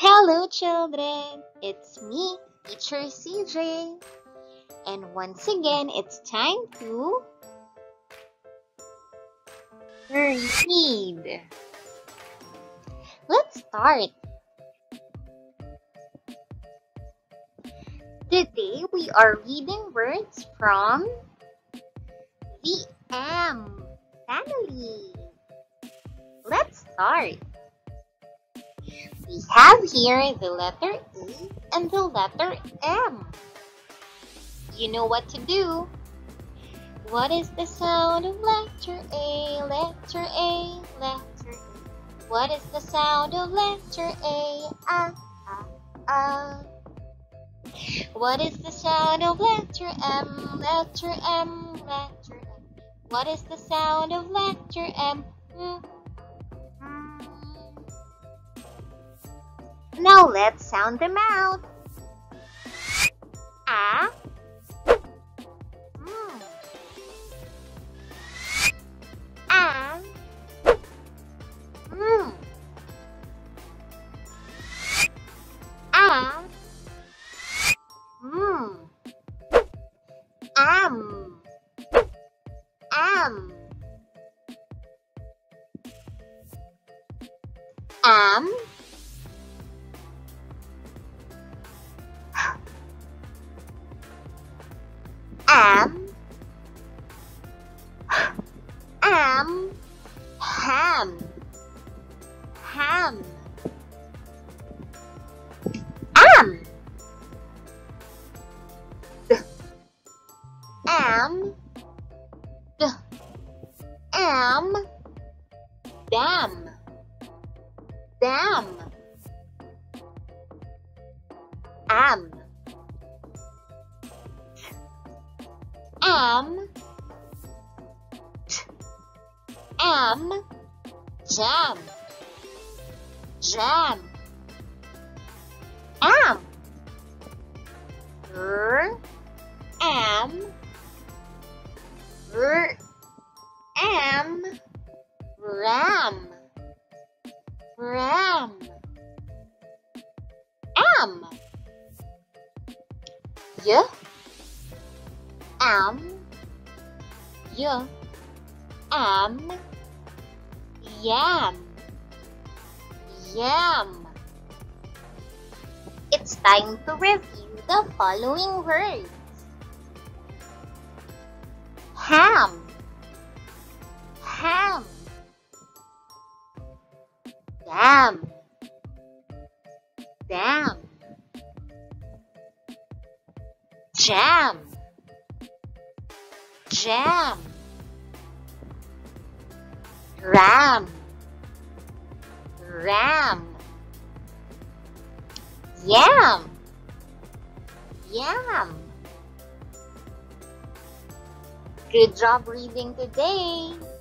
Hello children, it's me, Teacher CJ. And once again, it's time to read. Let's start. Today we are reading words from the M family. Let's start. We have here the letter E and the letter M. You know what to do. What is the sound of letter A? Letter A, letter A. What is the sound of letter A? What is the sound of letter M? Letter M, letter M. What is the sound of letter M? Now let's sound them out. A. A. A. Am. Am. Am. Am. Ham. Ham. Am. Am. Am. Dam. Dam. Am. Am. Am. Jam. Jam. Am. Am. Am. Ram. Ram. Am. Am. Am. Yam. Yam. It's time to review the following words. Ham. Ham. Dam. Dam. Jam. Jam. Ram. Ram. Yam. Yam. Good job reading today.